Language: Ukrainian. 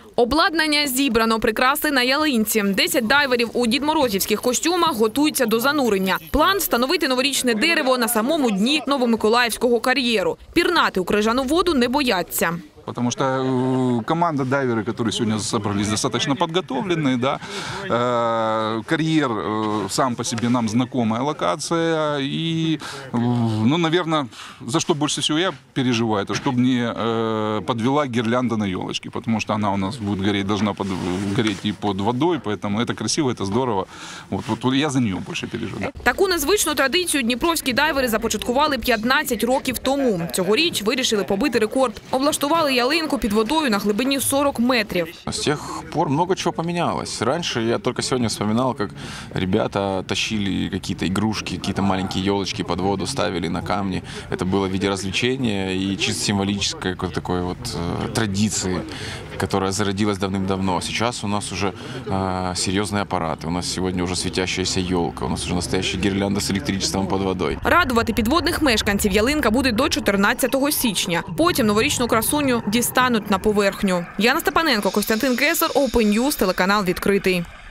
Обладнання зібрано, прикраси на ялинці. 10 дайверів у дідморозівських костюмах готуються до занурення. План – встановити новорічне дерево на самому дні Новомиколаївського кар'єру. Пірнати у крижану воду не бояться. Потому что команда дайверы, которые сегодня собрались, достаточно подготовленные. Да? Карьер сам по себе нам знакомая локация. И, ну, наверное, за что больше всего я переживаю, это чтобы не подвела гирлянда на елочке. Потому что она у нас будет гореть, должна гореть и под водой. Поэтому это красиво, это здорово. Вот я за нее больше переживаю. Таку незвичну традицію дніпровські дайвери започаткували 15 років тому. Цьогоріч вирішили побити рекорд. Облаштували ялинку під водою на глибині 40 метрів. С тех пор много чего поменялось. Раньше я только сегодня вспоминал, как ребята тащили какие-то игрушки, какие-то маленькие елочки под воду, ставили на камни. Это было в виде развлечения и чисто символической такой вот традиции, которая зародилась давным-давно. Сейчас у нас уже серьезные аппараты. У нас сегодня уже светящаяся елка, у нас уже настоящая гирлянда с электричеством под водой. Радувати підводних мешканців ялинка буде до 14 січня. Потім новорічну красуню дістануть на поверхню. Яна Степаненко, Костянтин Кесар, Open News, телеканал «Відкритий».